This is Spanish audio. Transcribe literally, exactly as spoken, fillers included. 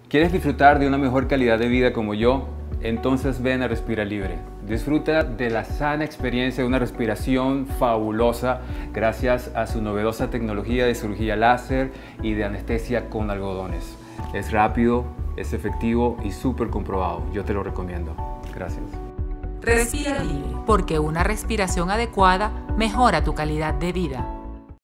¿Quieres disfrutar de una mejor calidad de vida como yo? Entonces ven a Respira Libre. Disfruta de la sana experiencia de una respiración fabulosa gracias a su novedosa tecnología de cirugía láser y de anestesia con algodones. Es rápido, es efectivo y súper comprobado. Yo te lo recomiendo. Gracias. Respira Libre, porque una respiración adecuada mejora tu calidad de vida.